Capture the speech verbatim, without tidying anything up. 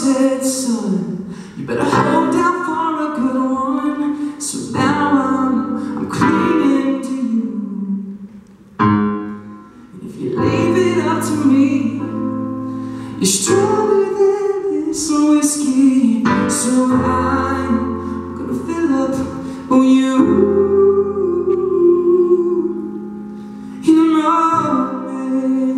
said, son, you better hold down for a good one. So now I'm, I'm clinging to you. And if you leave it up to me, you're stronger than this whiskey. So I'm gonna fill up on you in a moment.